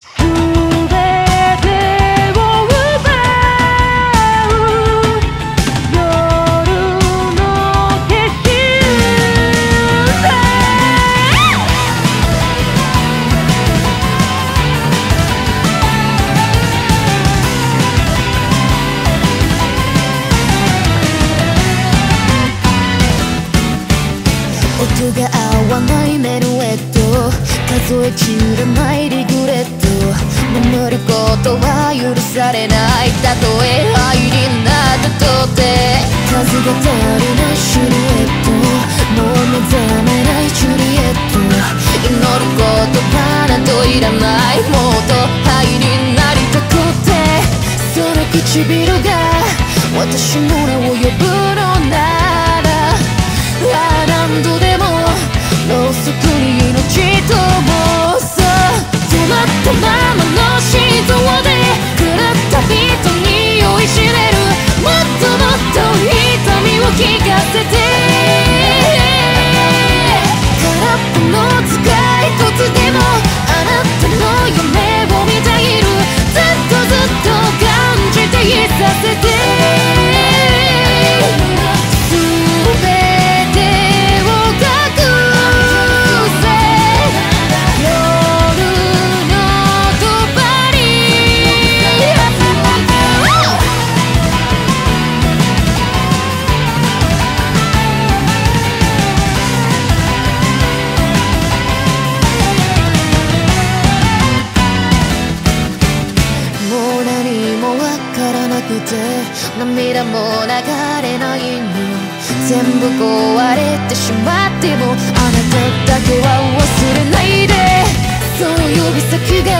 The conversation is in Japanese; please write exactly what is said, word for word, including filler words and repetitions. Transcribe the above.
音が合わないメルエット、数えきれないリグレット、守ることは許されない。たとえ愛になったとて数が足りないシルエット、もう目覚めないジュリエット、祈る言葉などいらない。もっと愛になりたくて、その唇が私の名を呼ぶのなら、あ何度でもろうそくに命ともさ、止まったままの心臓で狂った人に酔いしれる、もっともっと痛みを聞かせて、空っぽの使い一つでもあなたの夢を見ている、ずっとずっと感じていさせて、涙も流れないの、全部壊れてしまってもあなただけは忘れないで、その指先が